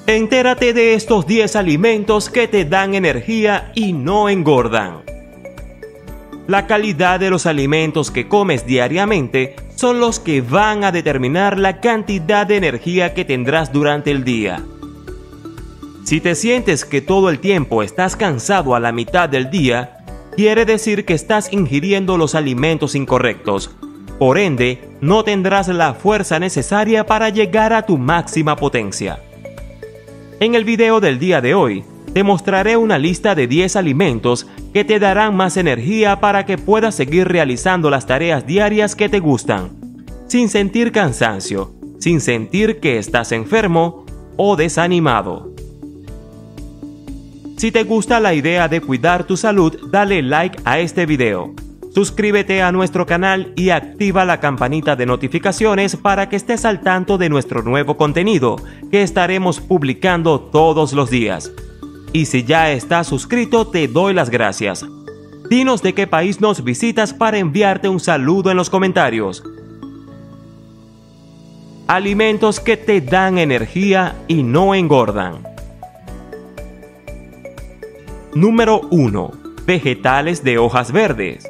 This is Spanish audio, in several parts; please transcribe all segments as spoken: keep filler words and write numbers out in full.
Entérate de estos diez alimentos que te dan energía y no engordan. La calidad de los alimentos que comes diariamente son los que van a determinar la cantidad de energía que tendrás durante el día. Si te sientes que todo el tiempo estás cansado a la mitad del día, quiere decir que estás ingiriendo los alimentos incorrectos. Por ende, no tendrás la fuerza necesaria para llegar a tu máxima potencia. En el video del día de hoy, te mostraré una lista de diez alimentos que te darán más energía para que puedas seguir realizando las tareas diarias que te gustan, sin sentir cansancio, sin sentir que estás enfermo o desanimado. Si te gusta la idea de cuidar tu salud, dale like a este video. Suscríbete a nuestro canal y activa la campanita de notificaciones para que estés al tanto de nuestro nuevo contenido que estaremos publicando todos los días. Y si ya estás suscrito, te doy las gracias. Dinos de qué país nos visitas para enviarte un saludo en los comentarios. Alimentos que te dan energía y no engordan. Número uno. Vegetales de hojas verdes.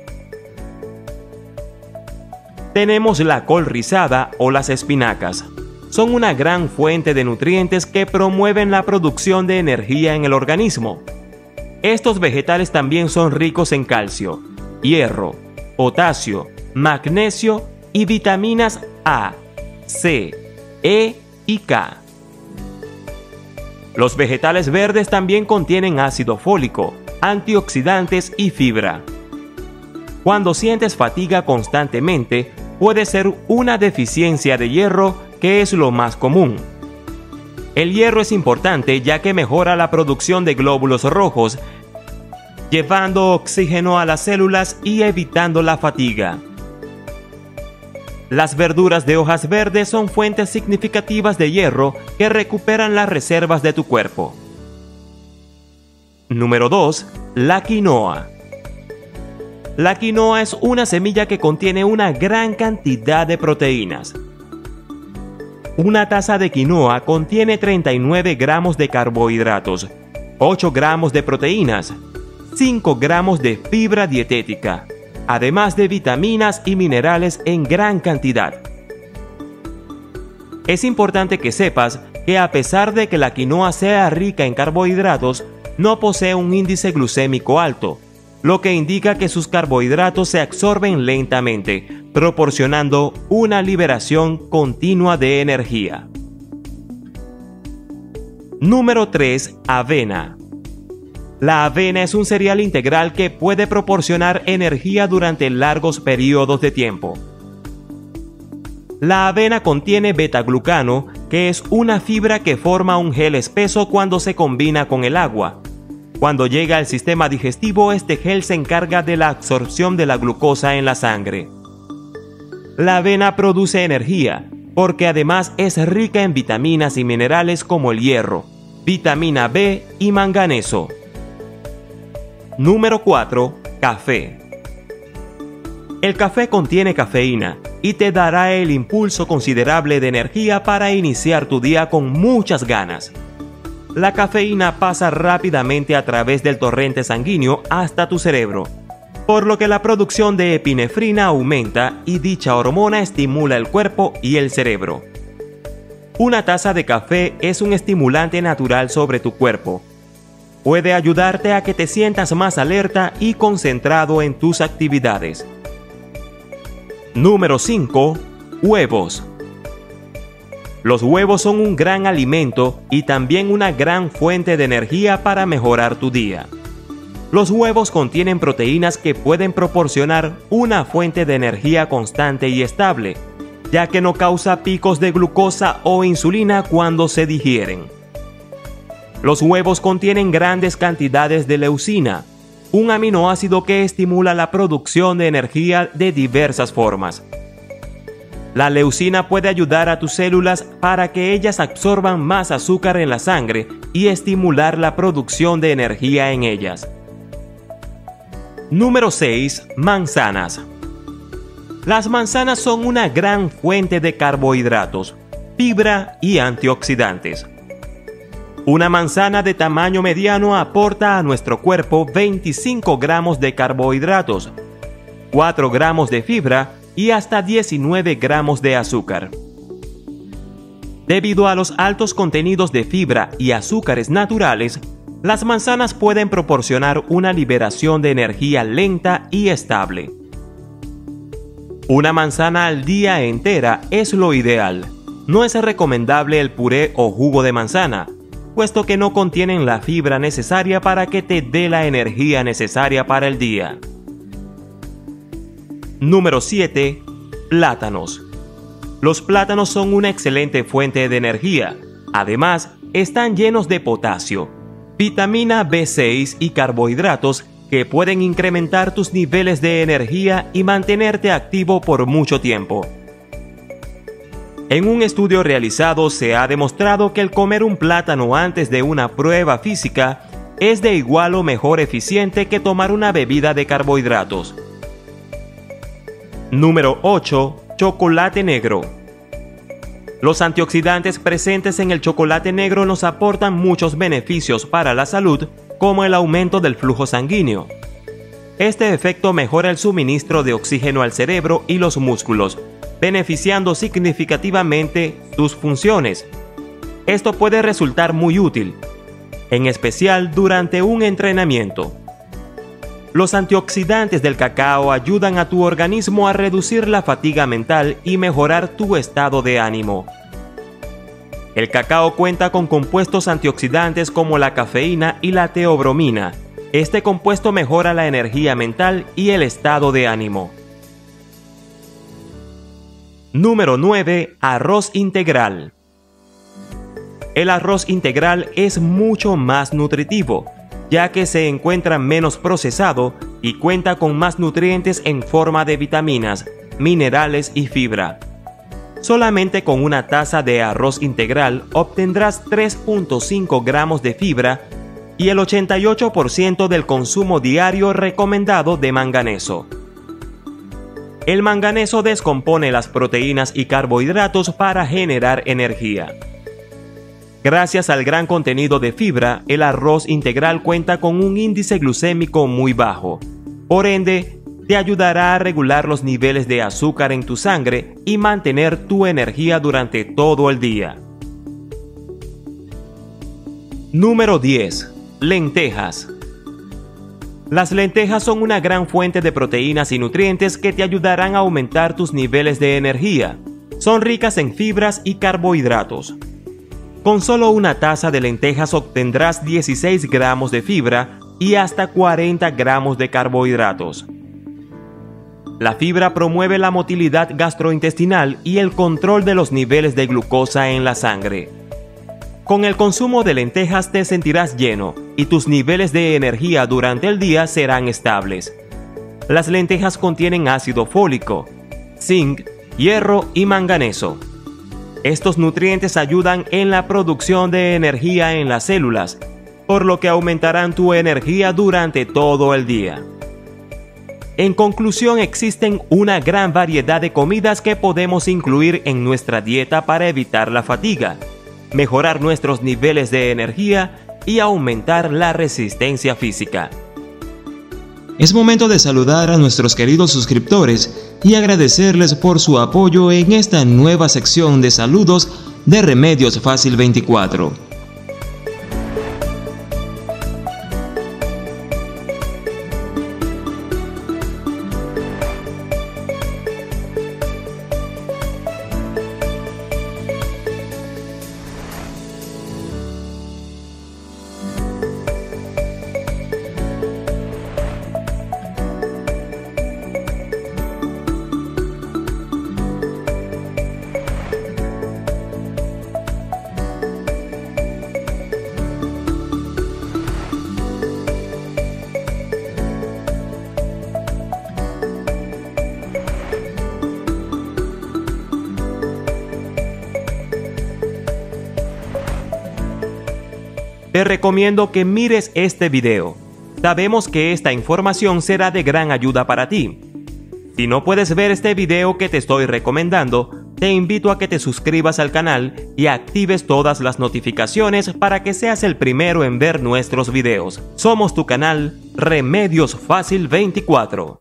Tenemos la col rizada o las espinacas. Son una gran fuente de nutrientes que promueven la producción de energía en el organismo. Estos vegetales también son ricos en calcio, hierro, potasio, magnesio y vitaminas A, C, E y K. Los vegetales verdes también contienen ácido fólico, antioxidantes y fibra. Cuando sientes fatiga constantemente, puede ser una deficiencia de hierro, que es lo más común. El hierro es importante ya que mejora la producción de glóbulos rojos, llevando oxígeno a las células y evitando la fatiga. Las verduras de hojas verdes son fuentes significativas de hierro que recuperan las reservas de tu cuerpo. Número dos. La quinoa. La quinoa es una semilla que contiene una gran cantidad de proteínas. Una taza de quinoa contiene treinta y nueve gramos de carbohidratos, ocho gramos de proteínas, cinco gramos de fibra dietética, además de vitaminas y minerales en gran cantidad. Es importante que sepas que a pesar de que la quinoa sea rica en carbohidratos, no posee un índice glucémico alto, lo que indica que sus carbohidratos se absorben lentamente, proporcionando una liberación continua de energía. Número tres. Avena. La avena es un cereal integral que puede proporcionar energía durante largos periodos de tiempo. La avena contiene beta-glucano, que es una fibra que forma un gel espeso cuando se combina con el agua. Cuando llega al sistema digestivo, este gel se encarga de la absorción de la glucosa en la sangre. La avena produce energía, porque además es rica en vitaminas y minerales como el hierro, vitamina B y manganeso. Número cuatro. Café. El café contiene cafeína y te dará el impulso considerable de energía para iniciar tu día con muchas ganas. La cafeína pasa rápidamente a través del torrente sanguíneo hasta tu cerebro, por lo que la producción de epinefrina aumenta y dicha hormona estimula el cuerpo y el cerebro. Una taza de café es un estimulante natural sobre tu cuerpo. Puede ayudarte a que te sientas más alerta y concentrado en tus actividades. Número cinco. Huevos. Los huevos son un gran alimento y también una gran fuente de energía para mejorar tu día. Los huevos contienen proteínas que pueden proporcionar una fuente de energía constante y estable, ya que no causa picos de glucosa o insulina cuando se digieren. Los huevos contienen grandes cantidades de leucina, un aminoácido que estimula la producción de energía de diversas formas. La leucina puede ayudar a tus células para que ellas absorban más azúcar en la sangre y estimular la producción de energía en ellas. Número seis. Manzanas. Las manzanas son una gran fuente de carbohidratos, fibra y antioxidantes. Una manzana de tamaño mediano aporta a nuestro cuerpo veinticinco gramos de carbohidratos, cuatro gramos de fibra y hasta diecinueve gramos de azúcar. Debido a los altos contenidos de fibra y azúcares naturales, las manzanas pueden proporcionar una liberación de energía lenta y estable. Una manzana al día entera es lo ideal. No es recomendable el puré o jugo de manzana, puesto que no contienen la fibra necesaria para que te dé la energía necesaria para el día. Número siete. Plátanos. Los plátanos son una excelente fuente de energía. Además, están llenos de potasio, vitamina B seis y carbohidratos que pueden incrementar tus niveles de energía y mantenerte activo por mucho tiempo. En un estudio realizado se ha demostrado que el comer un plátano antes de una prueba física es de igual o mejor eficiente que tomar una bebida de carbohidratos. Número ocho. Chocolate negro. Los antioxidantes presentes en el chocolate negro nos aportan muchos beneficios para la salud, como el aumento del flujo sanguíneo. Este efecto mejora el suministro de oxígeno al cerebro y los músculos, beneficiando significativamente sus funciones. Esto puede resultar muy útil, en especial durante un entrenamiento. Los antioxidantes del cacao ayudan a tu organismo a reducir la fatiga mental y mejorar tu estado de ánimo. El cacao cuenta con compuestos antioxidantes como la cafeína y la teobromina. Este compuesto mejora la energía mental y el estado de ánimo. Número nueve. Arroz integral. El arroz integral es mucho más nutritivo, ya que se encuentra menos procesado y cuenta con más nutrientes en forma de vitaminas, minerales y fibra. Solamente con una taza de arroz integral obtendrás tres punto cinco gramos de fibra y el ochenta y ocho por ciento del consumo diario recomendado de manganeso. El manganeso descompone las proteínas y carbohidratos para generar energía. Gracias al gran contenido de fibra, el arroz integral cuenta con un índice glucémico muy bajo. Por ende, te ayudará a regular los niveles de azúcar en tu sangre y mantener tu energía durante todo el día. Número diez. Lentejas. Las lentejas son una gran fuente de proteínas y nutrientes que te ayudarán a aumentar tus niveles de energía. Son ricas en fibras y carbohidratos. Con solo una taza de lentejas obtendrás dieciséis gramos de fibra y hasta cuarenta gramos de carbohidratos. La fibra promueve la motilidad gastrointestinal y el control de los niveles de glucosa en la sangre. Con el consumo de lentejas te sentirás lleno y tus niveles de energía durante el día serán estables. Las lentejas contienen ácido fólico, zinc, hierro y manganeso. Estos nutrientes ayudan en la producción de energía en las células, por lo que aumentarán tu energía durante todo el día. En conclusión, existen una gran variedad de comidas que podemos incluir en nuestra dieta para evitar la fatiga, mejorar nuestros niveles de energía y aumentar la resistencia física. Es momento de saludar a nuestros queridos suscriptores y agradecerles por su apoyo en esta nueva sección de saludos de Remedios Fácil veinticuatro. Te recomiendo que mires este video. Sabemos que esta información será de gran ayuda para ti. Si no puedes ver este video que te estoy recomendando, te invito a que te suscribas al canal y actives todas las notificaciones para que seas el primero en ver nuestros videos. Somos tu canal Remedios Fácil veinticuatro.